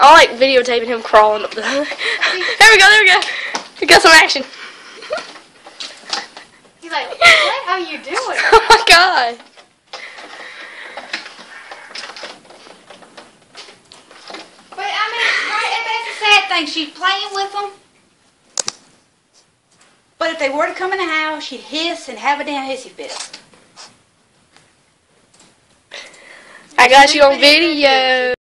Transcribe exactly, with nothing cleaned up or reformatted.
I like videotaping him crawling up the... There we go, there we go. We got some action. He's like, what are you doing? Oh my god. But I mean, right, that's the sad thing. She's playing with them. But if they were to come in the house, she'd hiss and have a damn hissy fit. I got you on video.